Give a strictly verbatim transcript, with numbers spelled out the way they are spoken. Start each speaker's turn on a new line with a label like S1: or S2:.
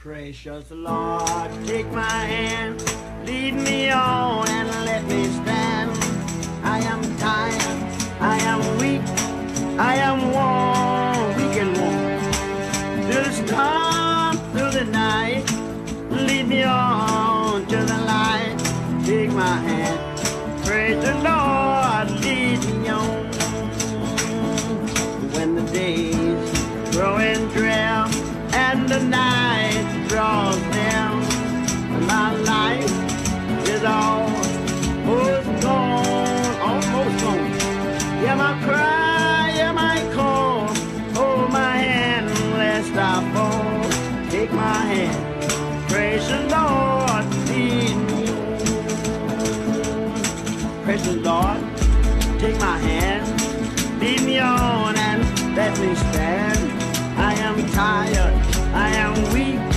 S1: Precious Lord, take my hand, lead me on and let me stand. I am tired, I am weak, I am worn, weak and worn. Through the storm, through the night, lead me on to the light. Take my hand, praise the Lord, lead me on. When the days growing drear and the night draws near, my life is almost gone, almost gone. Hear my cry, hear my call, hold my hand lest I fall. Take my hand, praise the Lord, lead me on. Praise the Lord, take my hand, lead me on and let me stand. I am tired, I am weak,